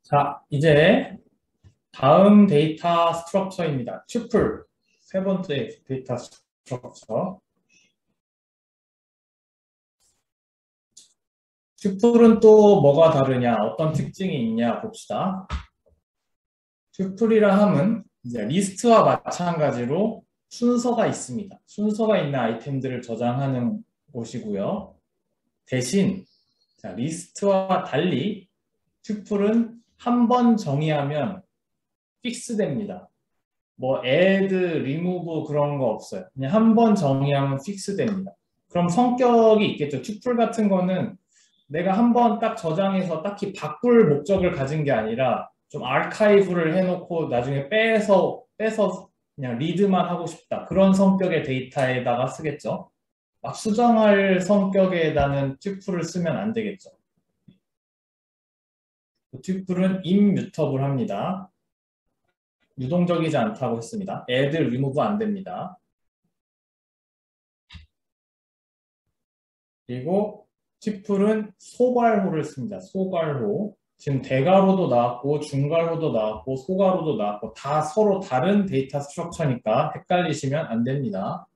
자, 이제 다음 데이터 스트럭처입니다. 튜플, 세 번째 데이터 스트럭처. 튜플은 또 뭐가 다르냐, 어떤 특징이 있냐 봅시다. 튜플이라 함은 이제 리스트와 마찬가지로 순서가 있습니다. 순서가 있는 아이템들을 저장하는 곳이고요. 대신 자, 리스트와 달리 튜플은 한 번 정의하면 픽스됩니다. 뭐 add, remove 그런 거 없어요. 그냥 한 번 정의하면 픽스됩니다. 그럼 성격이 있겠죠. 튜플 같은 거는 내가 한 번 딱 저장해서 딱히 바꿀 목적을 가진 게 아니라 좀 아카이브를 해놓고 나중에 빼서 그냥 리드만 하고 싶다. 그런 성격의 데이터에다가 쓰겠죠. 막 수정할 성격에다는 튜플을 쓰면 안 되겠죠. 튜플은 immutable 합니다. 유동적이지 않다고 했습니다. add, remove 안 됩니다. 그리고 튜플은 소괄호를 씁니다. 소괄호. 지금 대괄호도 나왔고 중괄호도 나왔고 소괄호도 나왔고 다 서로 다른 데이터 스트럭처니까 헷갈리시면 안 됩니다.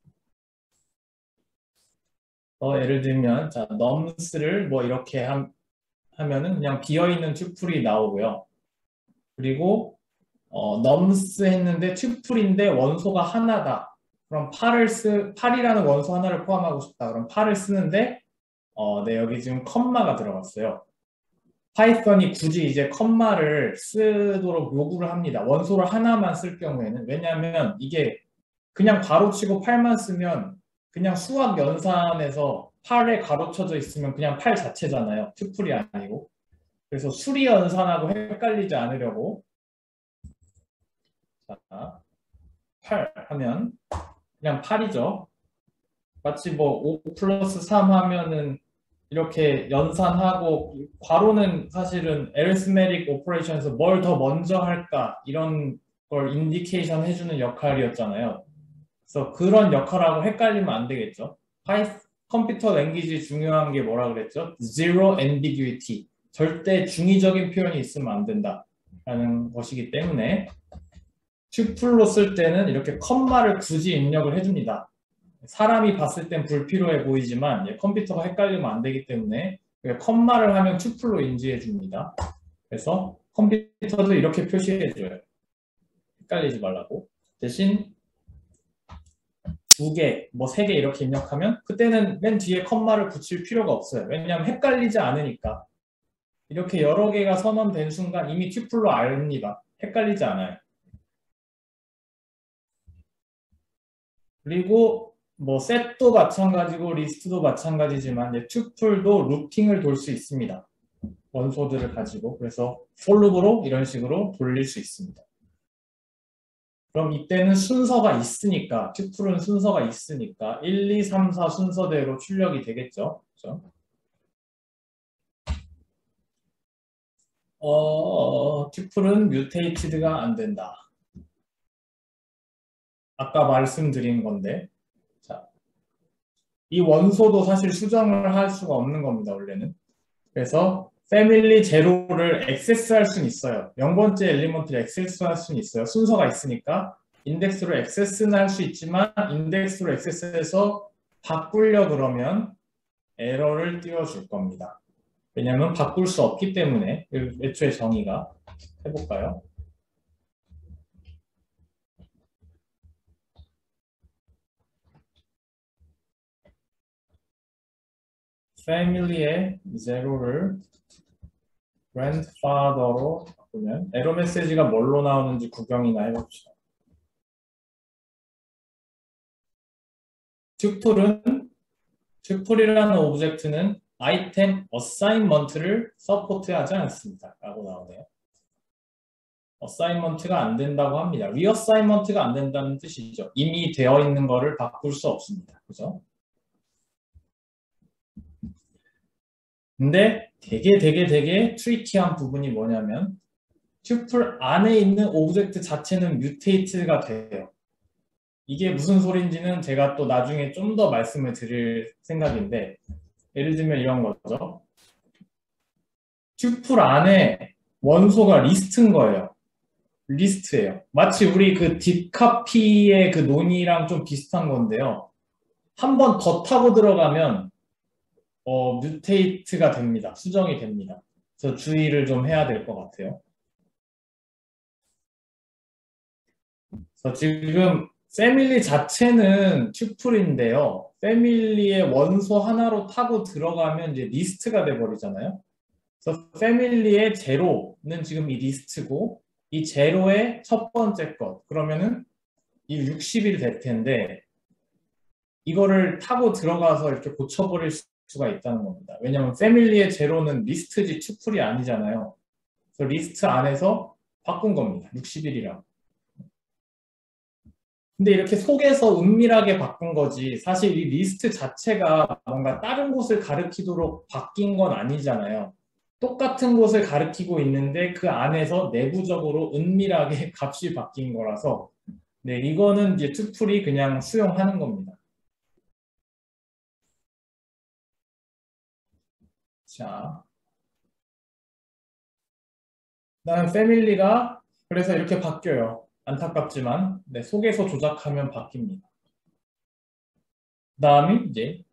예를 들면 자, nums를 뭐 이렇게 하면은 그냥 비어있는 튜플이 나오고요. 그리고 nums 했는데 튜플인데 원소가 하나다. 그럼 8이라는 원소 하나를 포함하고 싶다. 그럼 8을 쓰는데 네, 여기 지금 컴마가 들어갔어요. 파이썬이 굳이 이제 컴마를 쓰도록 요구를 합니다. 원소를 하나만 쓸 경우에는. 왜냐하면 이게 그냥 가로치고 8만 쓰면 그냥 수학 연산에서 8에 가로쳐져 있으면 그냥 8 자체잖아요. 튜플이 아니고. 그래서 수리 연산하고 헷갈리지 않으려고 자, 8 하면 그냥 8이죠. 마치 뭐 5 플러스 3 하면은 이렇게 연산하고 괄호는 사실은 arithmetic operation에서 뭘 더 먼저 할까 이런 걸 인디케이션 해주는 역할이었잖아요. 그래서 그런 역할하고 헷갈리면 안 되겠죠. 컴퓨터 랭귀지 중요한 게 뭐라 그랬죠? Zero ambiguity. 절대 중의적인 표현이 있으면 안 된다라는 것이기 때문에 튜플로 쓸 때는 이렇게 컴마를 굳이 입력을 해줍니다. 사람이 봤을 땐 불필요해 보이지만 컴퓨터가 헷갈리면 안 되기 때문에 컴마를 하면 튜플로 인지해 줍니다. 그래서 컴퓨터도 이렇게 표시해 줘요. 헷갈리지 말라고. 대신 2개, 뭐 3개 이렇게 입력하면 그때는 맨 뒤에 컴마를 붙일 필요가 없어요. 왜냐하면 헷갈리지 않으니까. 이렇게 여러 개가 선언된 순간 이미 튜플로 압니다. 헷갈리지 않아요. 그리고 뭐 셋도 마찬가지고 리스트도 마찬가지지만 튜플도 루팅을 돌 수 있습니다. 원소들을 가지고. 그래서 for loop으로 이런 식으로 돌릴 수 있습니다. 그럼 이때는 순서가 있으니까 튜플은 순서가 있으니까 1, 2, 3, 4 순서대로 출력이 되겠죠. 그렇죠? 튜플은 뮤테이티드가 안 된다. 아까 말씀드린 건데 자, 이 원소도 사실 수정을 할 수가 없는 겁니다. 원래는. 그래서 패밀리 제로를 액세스할 수는 있어요. 0번째 엘리먼트를 액세스할 수는 있어요. 순서가 있으니까 인덱스로 액세스는 할 수 있지만 인덱스로 액세스해서 바꾸려 그러면 에러를 띄워줄 겁니다. 왜냐하면 바꿀 수 없기 때문에 애초에 정의가 해볼까요? 패밀리의 제로를 grandfather로 바꾸면 에러 메시지가 뭘로 나오는지 구경이나 해봅시다. 튜플이라는 오브젝트는 아이템 어사인먼트를 서포트하지 않습니다. 라고 나오네요. 어사인먼트가 안 된다고 합니다. 리어사인먼트가 안 된다는 뜻이죠. 이미 되어 있는 거를 바꿀 수 없습니다. 그죠? 근데 되게 트리키한 부분이 뭐냐면 튜플 안에 있는 오브젝트 자체는 뮤테이트가 돼요. 이게 무슨 소린지는 제가 또 나중에 좀 더 말씀을 드릴 생각인데 예를 들면 이런 거죠. 튜플 안에 원소가 리스트인 거예요. 리스트예요. 마치 우리 그 딥카피의 그 논의랑 좀 비슷한 건데요. 한 번 더 타고 들어가면 뮤테이트가 됩니다. 수정이 됩니다. 그래서 주의를 좀 해야 될 것 같아요. 그래서 지금 패밀리 자체는 튜플인데요. 패밀리의 원소 하나로 타고 들어가면 이제 리스트가 돼버리잖아요. 그래서 패밀리의 제로는 지금 이 리스트고 이 제로의 첫 번째 것. 그러면은 이 60이 될 텐데 이거를 타고 들어가서 이렇게 고쳐버릴 수가 있다는 겁니다. 왜냐하면 패밀리의 제로는 리스트지 튜플이 아니잖아요. 그래서 리스트 안에서 바꾼 겁니다. 60일이라고. 근데 이렇게 속에서 은밀하게 바꾼 거지 사실 이 리스트 자체가 뭔가 다른 곳을 가리키도록 바뀐 건 아니잖아요. 똑같은 곳을 가리키고 있는데 그 안에서 내부적으로 은밀하게 값이 바뀐 거라서 네, 이거는 이제 투플이 그냥 수용하는 겁니다. 자, 그다음 패밀리가 그래서 이렇게 바뀌어요. 안타깝지만 네, 속에서 조작하면 바뀝니다. 그다음이 이제